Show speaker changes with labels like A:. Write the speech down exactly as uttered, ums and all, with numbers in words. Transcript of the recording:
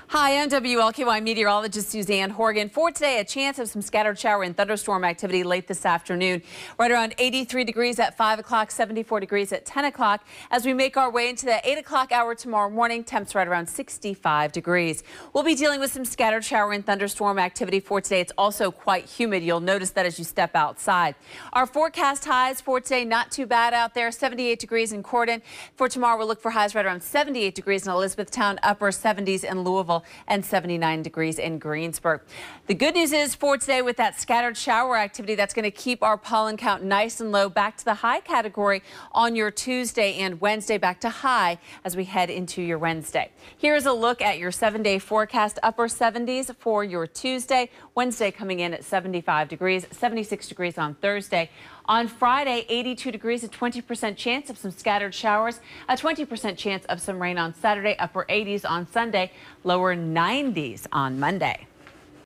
A: Hi, I'm W L K Y meteorologist Suzanne Horgan. For today, a chance of some scattered shower and thunderstorm activity late this afternoon. Right around eighty-three degrees at five o'clock, seventy-four degrees at ten o'clock. As we make our way into the eight o'clock hour tomorrow morning, temps right around sixty-five degrees. We'll be dealing with some scattered shower and thunderstorm activity for today. It's also quite humid. You'll notice that as you step outside. Our forecast highs for today, not too bad out there. seventy-eight degrees in Corydon. For tomorrow, we'll look for highs right around seventy-eight degrees in Elizabethtown, upper seventies in Louisville, and seventy-nine degrees in Greensburg. The good news is for today, with that scattered shower activity, that's going to keep our pollen count nice and low, back to the high category on your Tuesday and Wednesday, back to high as we head into your Wednesday. Here's a look at your seven-day forecast. Upper seventies for your Tuesday. Wednesday coming in at seventy-five degrees, seventy-six degrees on Thursday. On Friday, eighty-two degrees, a twenty percent chance of some scattered showers, a twenty percent chance of some rain on Saturday, upper eighties on Sunday, lower nineties on Monday.